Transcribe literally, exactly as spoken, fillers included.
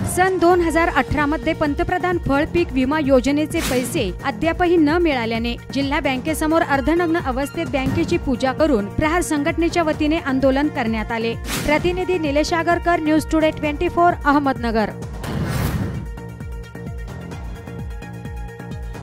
सन दोन हजार अठरा मध्ये पंतप्रधान फळ पीक विमा योजनेचे पैसे अद्यापही न मिळाल्याने जिल्हा बँकेसमोर अर्धनग्न अवस्थेत बँकेची पूजा करून प्रहार संघटनेच्या वतीने आंदोलन करण्यात आले। प्रतिनिधी निलेश आगरकर, न्यूज टुडे चोवीस, अहमदनगर।